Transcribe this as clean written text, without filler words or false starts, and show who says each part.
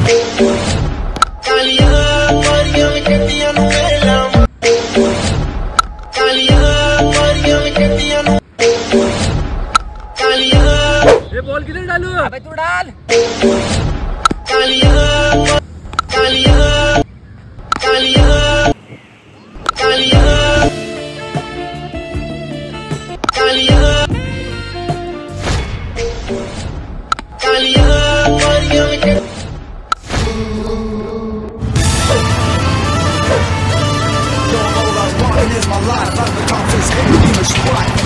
Speaker 1: ये बॉल किधर डालू? अबे तू डाल।
Speaker 2: Is my life, I'm the confidence, hate, demon, strife.